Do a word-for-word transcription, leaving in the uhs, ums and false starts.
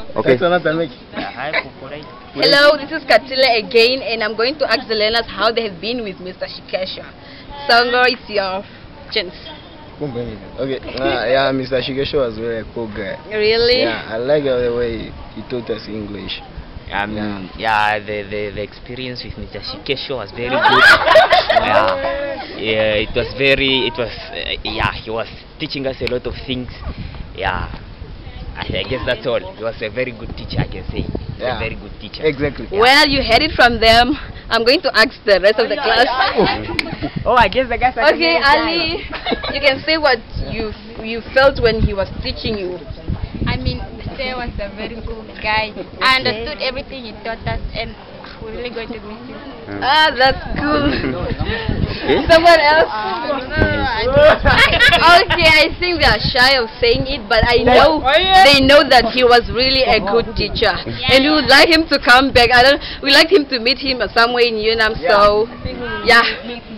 Okay. Hello, this is Katila again, and I'm going to ask the learners how they have been with Mister Shikesha. Songo, it's your chance. Okay, uh, yeah, Mister Shikesha was very cool guy. Really? Yeah, I like the way he taught us English. Um, yeah, yeah the, the, the experience with Mister Shikesha was very good. yeah, yeah, it was very, it was, uh, yeah, he was teaching us a lot of things. Yeah, I, I guess that's all. He was a very good teacher, I can say. Yeah. A very good teacher. Exactly. Yeah. Well, you heard it from them. I'm going to ask the rest of the class. oh, I guess the guys are okay, Ali, you can say what you you felt when he was teaching you. I mean, Mister was a very cool guy. I understood everything he taught us, and we're really going to miss him. Mm. Ah, that's cool. Someone else? Okay, I think they are shy of saying it, but I know they know that he was really a good teacher, and we would like him to come back. I don't. We like him to meet him somewhere in Yunnan. So, yeah.